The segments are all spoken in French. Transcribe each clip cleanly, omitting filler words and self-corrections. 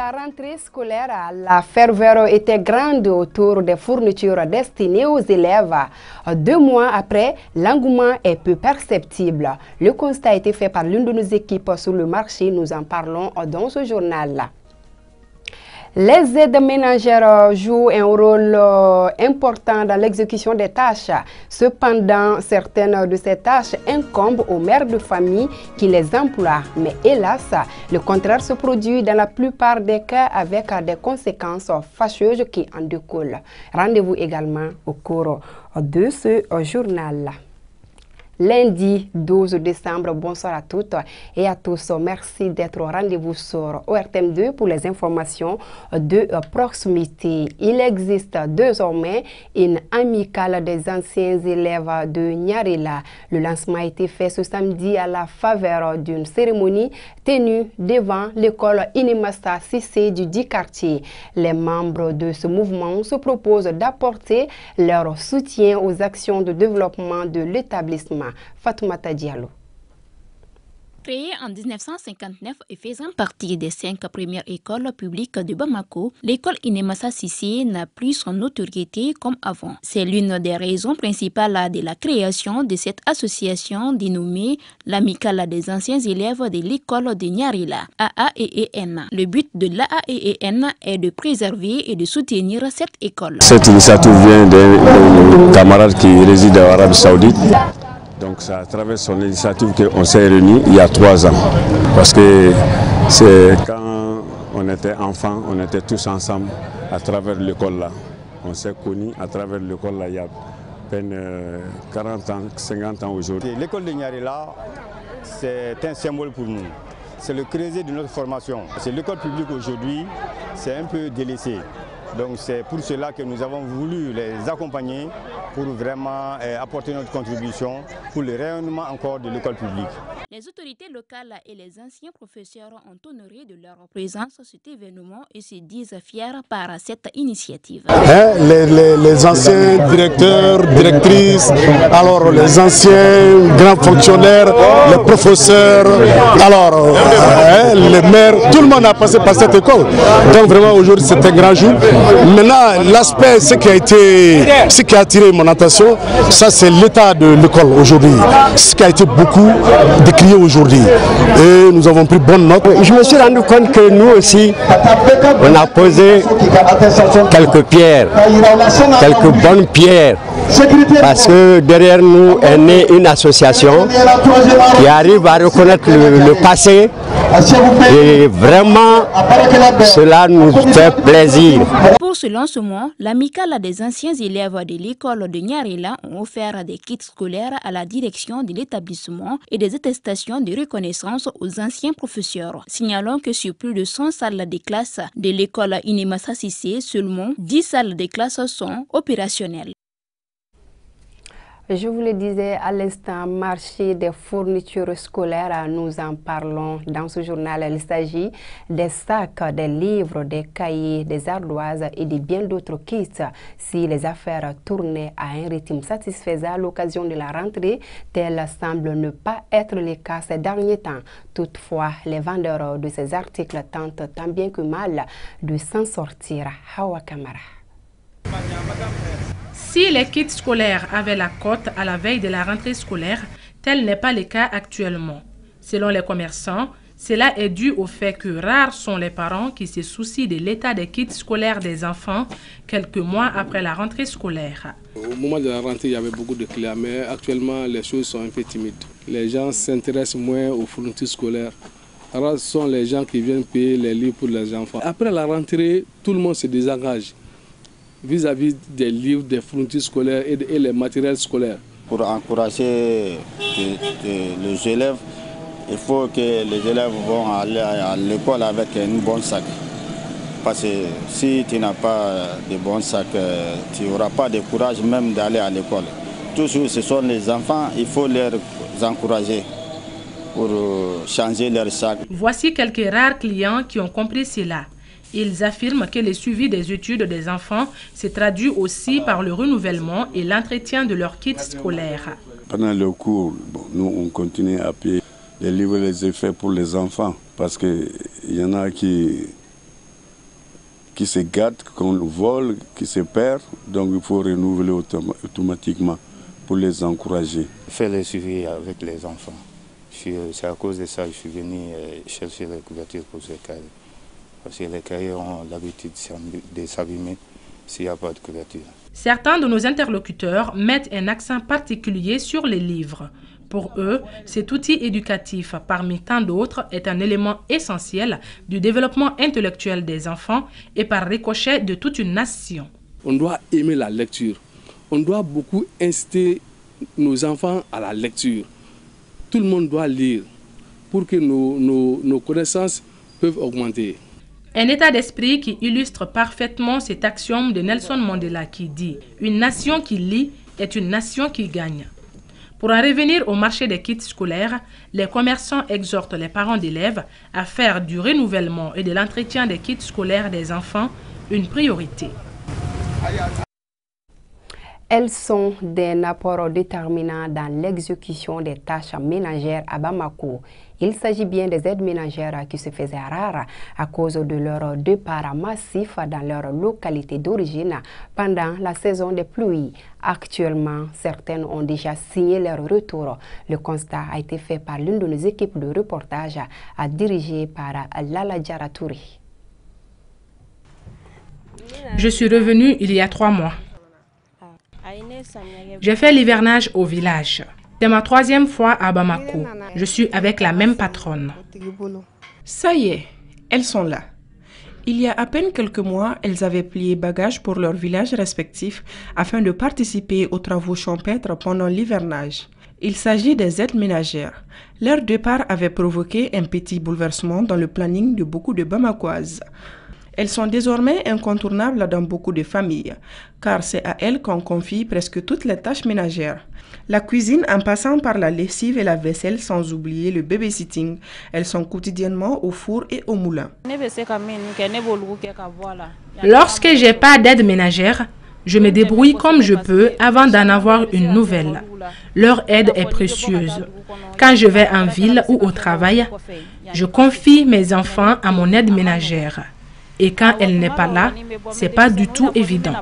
la rentrée scolaire, la ferveur était grande autour des fournitures destinées aux élèves. 2 mois après, l'engouement est peu perceptible. Le constat a été fait par l'une de nos équipes sur le marché. Nous en parlons dans ce journal. Les aides ménagères jouent un rôle important dans l'exécution des tâches. Cependant, certaines de ces tâches incombent aux mères de famille qui les emploient. Mais hélas, le contraire se produit dans la plupart des cas avec des conséquences fâcheuses qui en découlent. Rendez-vous également au cours de ce journal. Lundi 12 décembre, bonsoir à toutes et à tous. Merci d'être au rendez-vous sur ORTM2 pour les informations de proximité. Il existe désormais une amicale des anciens élèves de Nyarila. Le lancement a été fait ce samedi à la faveur d'une cérémonie tenue devant l'école Inimasta Cissé du 10 quartier. Les membres de ce mouvement se proposent d'apporter leur soutien aux actions de développement de l'établissement. Fatoumata Diallo. Créée en 1959 et faisant partie des 5 premières écoles publiques de Bamako, l'école Inimasta Cissé n'a plus son notoriété comme avant. C'est l'une des raisons principales de la création de cette association dénommée l'Amicale des anciens élèves de l'école de Nyarila, AAEEN. Le but de l'AAEEN est de préserver et de soutenir cette école. Cette initiative vient d'un camarade qui réside en Arabie Saoudite. Donc c'est à travers son initiative qu'on s'est réunis il y a 3 ans. Parce que c'est quand on était enfants, on était tous ensemble à travers l'école là. On s'est connus à travers l'école là il y a à peine 40 ans, 50 ans aujourd'hui. L'école de Nyarila, c'est un symbole pour nous. C'est le creuset de notre formation. C'est l'école publique aujourd'hui, c'est un peu délaissé. Donc c'est pour cela que nous avons voulu les accompagner pour vraiment apporter notre contribution pour le rayonnement encore de l'école publique. Les autorités locales et les anciens professeurs ont honoré de leur présence cet événement et se disent fiers par cette initiative. Les anciens directeurs, directrices, alors les anciens grands fonctionnaires, les professeurs, alors les maires, tout le monde a passé par cette école. Donc vraiment aujourd'hui c'est un grand jour. Maintenant, l'aspect, ce qui a attiré mon attention, ça c'est l'état de l'école aujourd'hui. Ce qui a été beaucoup décrié aujourd'hui. Et nous avons pris bonne note. Je me suis rendu compte que nous aussi, on a posé quelques pierres, quelques bonnes pierres. Parce que derrière nous est née une association qui arrive à reconnaître le passé. Et vraiment, cela nous fait plaisir. Pour ce lancement, l'amicale des anciens élèves de l'école de Nyarila ont offert des kits scolaires à la direction de l'établissement et des attestations de reconnaissance aux anciens professeurs. Signalons que sur plus de 100 salles de classe de l'école Inimasta Cissé, seulement 10 salles de classe sont opérationnelles. Je vous le disais à l'instant, marché des fournitures scolaires, nous en parlons dans ce journal. Il s'agit des sacs, des livres, des cahiers, des ardoises et de bien d'autres kits. Si les affaires tournaient à un rythme satisfaisant à l'occasion de la rentrée, tel semble ne pas être le cas ces derniers temps. Toutefois, les vendeurs de ces articles tentent tant bien que mal de s'en sortir. Hawa Kamara. Si les kits scolaires avaient la cote à la veille de la rentrée scolaire, tel n'est pas le cas actuellement. Selon les commerçants, cela est dû au fait que rares sont les parents qui se soucient de l'état des kits scolaires des enfants quelques mois après la rentrée scolaire. Au moment de la rentrée, il y avait beaucoup de clients, mais actuellement, les choses sont un peu timides. Les gens s'intéressent moins aux fournitures scolaires. Rares sont les gens qui viennent payer les livres pour les enfants. Après la rentrée, tout le monde se désengage vis-à-vis des livres, des fournitures scolaires et les matériels scolaires. Pour encourager les élèves, il faut que les élèves vont aller à l'école avec un bon sac. Parce que si tu n'as pas de bon sac, tu n'auras pas de courage même d'aller à l'école. Toujours, ce sont les enfants, il faut les encourager pour changer leur sac. Voici quelques rares clients qui ont compris cela. Ils affirment que le suivi des études des enfants se traduit aussi par le renouvellement et l'entretien de leurs kits scolaires. Pendant le cours, nous on continue à payer les livres et les effets pour les enfants parce qu'il y en a qui qui se gâte, qu'on vole, qui se perd. Donc il faut renouveler automatiquement pour les encourager. Faire le suivi avec les enfants. C'est à cause de ça que je suis venu chercher les couvertures pour ces cahiers. Parce que les cahiers ont l'habitude de s'abîmer s'il n'y a pas de couverture. Certains de nos interlocuteurs mettent un accent particulier sur les livres. Pour eux, cet outil éducatif, parmi tant d'autres, est un élément essentiel du développement intellectuel des enfants et par ricochet de toute une nation. On doit aimer la lecture. On doit beaucoup inciter nos enfants à la lecture. Tout le monde doit lire pour que nos connaissances peuvent augmenter. Un état d'esprit qui illustre parfaitement cet axiome de Nelson Mandela qui dit « Une nation qui lit est une nation qui gagne ». Pour en revenir au marché des kits scolaires, les commerçants exhortent les parents d'élèves à faire du renouvellement et de l'entretien des kits scolaires des enfants une priorité. Elles sont d'un apport déterminant dans l'exécution des tâches ménagères à Bamako. Il s'agit bien des aides ménagères qui se faisaient rares à cause de leur départ massif dans leur localité d'origine pendant la saison des pluies. Actuellement, certaines ont déjà signé leur retour. Le constat a été fait par l'une de nos équipes de reportage dirigée par Lala Djaratouri. Je suis revenue il y a 3 mois. J'ai fait l'hivernage au village. C'est ma 3e fois à Bamako. Je suis avec la même patronne. Ça y est, elles sont là. Il y a à peine quelques mois, elles avaient plié bagages pour leurs villages respectifs afin de participer aux travaux champêtres pendant l'hivernage. Il s'agit des aides ménagères. Leur départ avait provoqué un petit bouleversement dans le planning de beaucoup de Bamakoises. Elles sont désormais incontournables dans beaucoup de familles, car c'est à elles qu'on confie presque toutes les tâches ménagères. La cuisine en passant par la lessive et la vaisselle, sans oublier le babysitting. Elles sont quotidiennement au four et au moulin. Lorsque j'ai pas d'aide ménagère, je me débrouille comme je peux avant d'en avoir une nouvelle. Leur aide est précieuse. Quand je vais en ville ou au travail, je confie mes enfants à mon aide ménagère. Et quand elle n'est pas là, c'est pas du tout évident.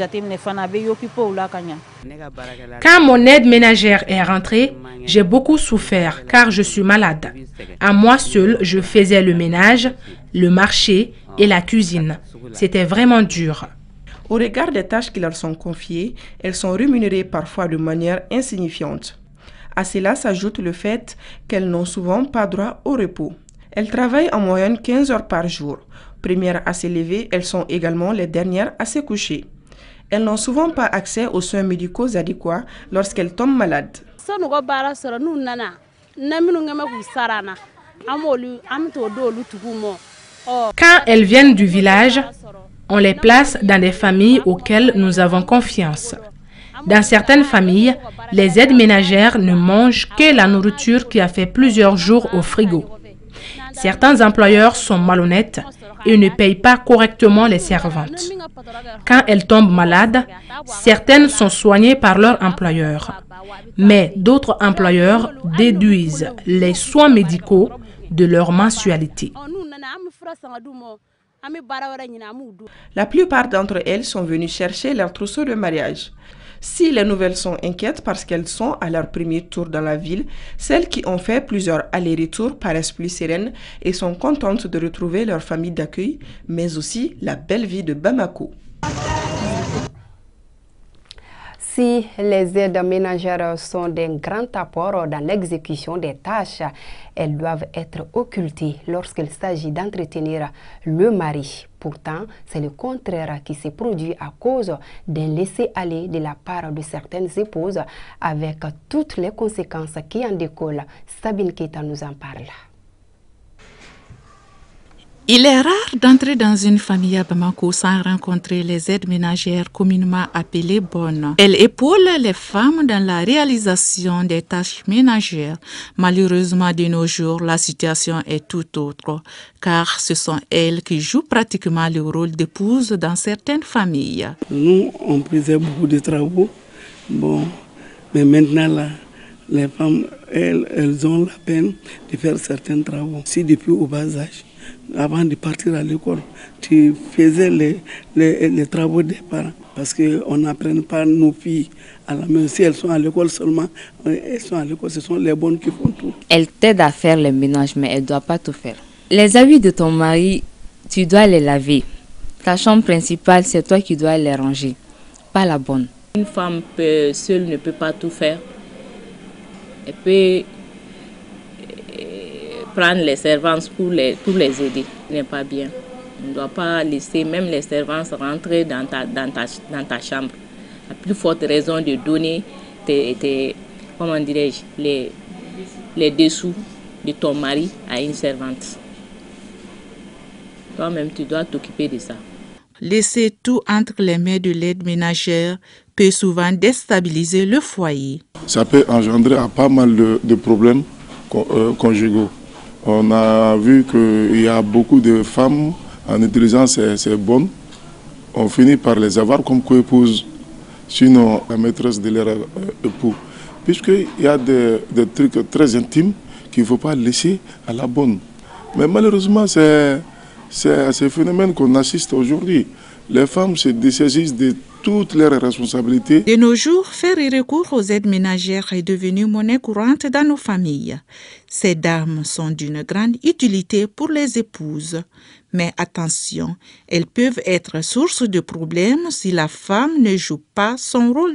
Quand mon aide ménagère est rentrée, j'ai beaucoup souffert car je suis malade. À moi seule, je faisais le ménage, le marché et la cuisine. C'était vraiment dur. Au regard des tâches qui leur sont confiées, elles sont rémunérées parfois de manière insignifiante. À cela s'ajoute le fait qu'elles n'ont souvent pas droit au repos. Elles travaillent en moyenne 15 heures par jour. Premières à se lever, elles sont également les dernières à se coucher. Elles n'ont souvent pas accès aux soins médicaux adéquats lorsqu'elles tombent malades. Quand elles viennent du village, on les place dans des familles auxquelles nous avons confiance. Dans certaines familles, les aides ménagères ne mangent que la nourriture qui a fait plusieurs jours au frigo. Certains employeurs sont malhonnêtes et ne payent pas correctement les servantes. Quand elles tombent malades, certaines sont soignées par leur employeur. Mais d'autres employeurs déduisent les soins médicaux de leur mensualité. La plupart d'entre elles sont venues chercher leur trousseau de mariage. Si les nouvelles sont inquiètes parce qu'elles sont à leur premier tour dans la ville, celles qui ont fait plusieurs allers-retours paraissent plus sereines et sont contentes de retrouver leur famille d'accueil, mais aussi la belle vie de Bamako. Si les aides ménagères sont d'un grand apport dans l'exécution des tâches, elles doivent être occultées lorsqu'il s'agit d'entretenir le mari. Pourtant, c'est le contraire qui se produit à cause d'un laisser-aller de la part de certaines épouses avec toutes les conséquences qui en découlent. Sabine Keita nous en parle. Il est rare d'entrer dans une famille à Bamako sans rencontrer les aides ménagères communément appelées bonnes. Elles épaulent les femmes dans la réalisation des tâches ménagères. Malheureusement, de nos jours, la situation est tout autre, car ce sont elles qui jouent pratiquement le rôle d'épouse dans certaines familles. Nous, on faisait beaucoup de travaux, mais maintenant, là, les femmes, elles ont la peine de faire certains travaux. Si depuis au bas âge, avant de partir à l'école, tu faisais les travaux des parents. Parce qu'on n'apprend pas nos filles à la maison. Si elles sont à l'école seulement, elles sont à l'école, ce sont les bonnes qui font tout. Elle t'aide à faire le ménage, mais elle ne doit pas tout faire. Les habits de ton mari, tu dois les laver. Ta chambre principale, c'est toi qui dois les ranger, pas la bonne. Une femme seule ne peut pas tout faire. Elle peut prendre les servantes pour les aider. Ce n'est pas bien. On ne doit pas laisser même les servantes rentrer dans ta chambre. La plus forte raison de donner comment dirais-je, les dessous de ton mari à une servante. Toi-même, tu dois t'occuper de ça. Laisser tout entre les mains de l'aide ménagère peut souvent déstabiliser le foyer. Ça peut engendrer pas mal de problèmes conjugaux. On a vu qu'il y a beaucoup de femmes, en utilisant ces bonnes, on finit par les avoir comme co-épouses, sinon la maîtresse de leur époux. Puisqu'il y a des trucs très intimes qu'il ne faut pas laisser à la bonne. Mais malheureusement, c'est à ce phénomène qu'on assiste aujourd'hui. Les femmes se dessaisissent de toutes leurs responsabilités. De nos jours, faire recours aux aides ménagères est devenu monnaie courante dans nos familles. Ces dames sont d'une grande utilité pour les épouses. Mais attention, elles peuvent être source de problèmes si la femme ne joue pas son rôle.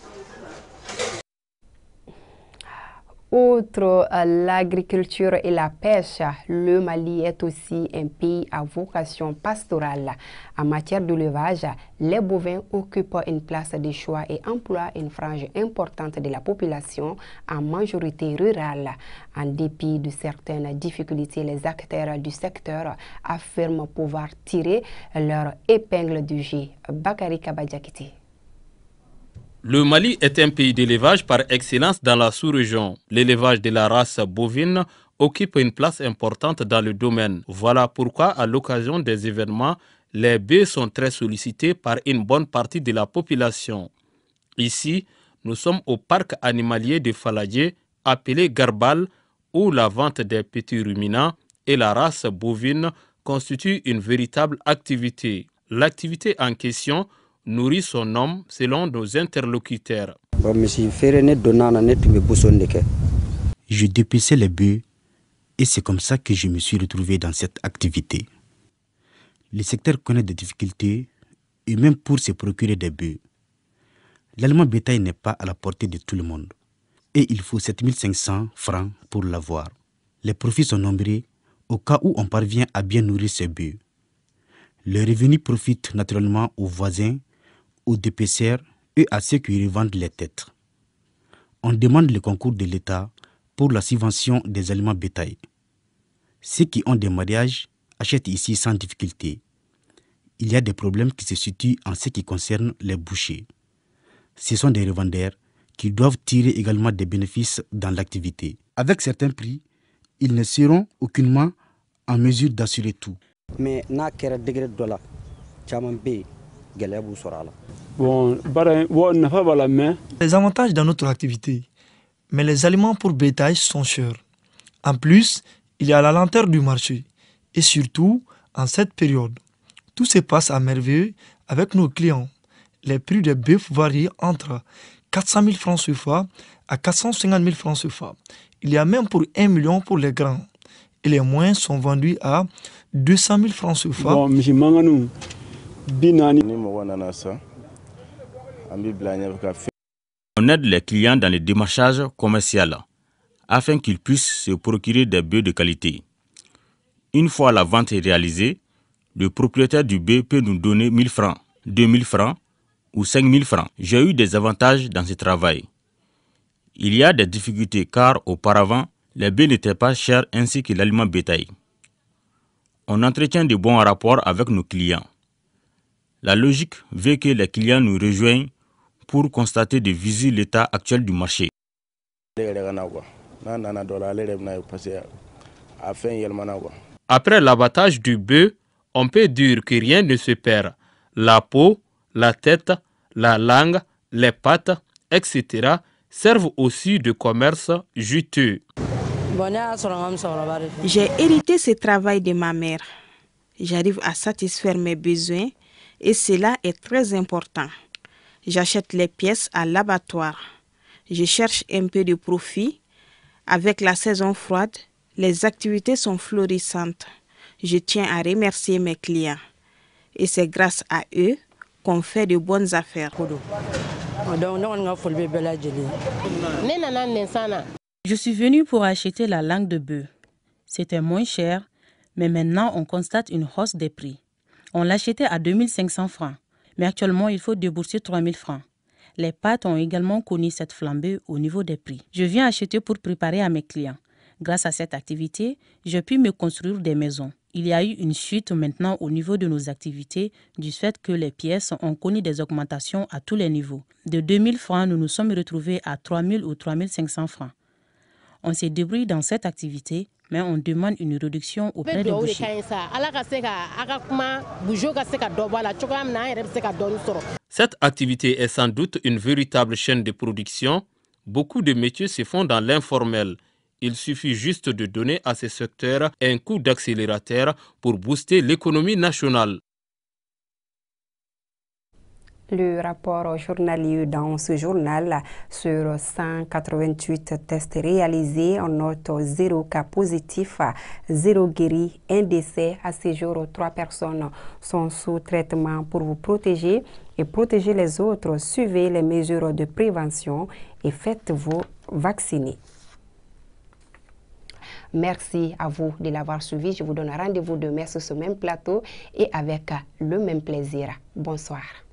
Outre l'agriculture et la pêche, le Mali est aussi un pays à vocation pastorale. En matière d'élevage, les bovins occupent une place de choix et emploient une frange importante de la population, en majorité rurale. En dépit de certaines difficultés, les acteurs du secteur affirment pouvoir tirer leur épingle du jeu. Bakari Kabadjakiti. Le Mali est un pays d'élevage par excellence dans la sous-région. L'élevage de la race bovine occupe une place importante dans le domaine. Voilà pourquoi, à l'occasion des événements, les bœufs sont très sollicités par une bonne partie de la population. Ici, nous sommes au parc animalier de Faladje, appelé Garbal, où la vente des petits ruminants et la race bovine constitue une véritable activité. L'activité en question nourrit son homme selon nos interlocuteurs. Je dépeçais les bœufs et c'est comme ça que je me suis retrouvé dans cette activité. Le secteur connaît des difficultés et même pour se procurer des bœufs. L'aliment bétail n'est pas à la portée de tout le monde et il faut 7500 francs pour l'avoir. Les profits sont nombreux au cas où on parvient à bien nourrir ces bœufs. Le revenu profite naturellement aux voisins, aux dépeceurs et à ceux qui revendent les têtes. On demande le concours de l'État pour la subvention des aliments bétail. Ceux qui ont des mariages achètent ici sans difficulté. Il y a des problèmes qui se situent en ce qui concerne les bouchers. Ce sont des revendeurs qui doivent tirer également des bénéfices dans l'activité. Avec certains prix, ils ne seront aucunement en mesure d'assurer tout. Mais les avantages dans notre activité, mais les aliments pour bétail sont chers. En plus, il y a la lenteur du marché. Et surtout, en cette période, tout se passe à merveille avec nos clients. Les prix des bœufs varient entre 400 000 francs CFA à 450 000 francs CFA. Il y a même pour 1 million pour les grands. Et les moins sont vendus à 200 000 francs CFA. On aide les clients dans le démarchage commercial afin qu'ils puissent se procurer des bœufs de qualité. Une fois la vente réalisée, le propriétaire du bœuf peut nous donner 1 000 francs, 2 000 francs ou 5 000 francs. J'ai eu des avantages dans ce travail. Il y a des difficultés car auparavant, les bœufs n'étaient pas chers ainsi que l'aliment bétail. On entretient de bons rapports avec nos clients. La logique veut que les clients nous rejoignent pour constater de visu l'état actuel du marché. Après l'abattage du bœuf, on peut dire que rien ne se perd. La peau, la tête, la langue, les pattes, etc. servent aussi de commerce juteux. J'ai hérité ce travail de ma mère. J'arrive à satisfaire mes besoins et cela est très important. J'achète les pièces à l'abattoir. Je cherche un peu de profit. Avec la saison froide, les activités sont florissantes. Je tiens à remercier mes clients. Et c'est grâce à eux qu'on fait de bonnes affaires. Je suis venue pour acheter la langue de bœuf. C'était moins cher, mais maintenant on constate une hausse des prix. On l'achetait à 2500 francs, mais actuellement il faut débourser 3000 francs. Les pâtes ont également connu cette flambée au niveau des prix. Je viens acheter pour préparer à mes clients. Grâce à cette activité, j'ai pu me construire des maisons. Il y a eu une chute maintenant au niveau de nos activités du fait que les pièces ont connu des augmentations à tous les niveaux. De 2000 francs, nous nous sommes retrouvés à 3000 ou 3500 francs. On se débrouille dans cette activité, mais on demande une réduction auprès des bouchers. Cette activité est sans doute une véritable chaîne de production. Beaucoup de métiers se font dans l'informel. Il suffit juste de donner à ces secteurs un coup d'accélérateur pour booster l'économie nationale. Le rapport journalier dans ce journal, sur 188 tests réalisés, on note 0 cas positif, 0 guéris, 1 décès. À ce jour, 3 personnes sont sous traitement pour vous protéger et protéger les autres. Suivez les mesures de prévention et faites-vous vacciner. Merci à vous de l'avoir suivi. Je vous donne rendez-vous demain sur ce même plateau et avec le même plaisir. Bonsoir.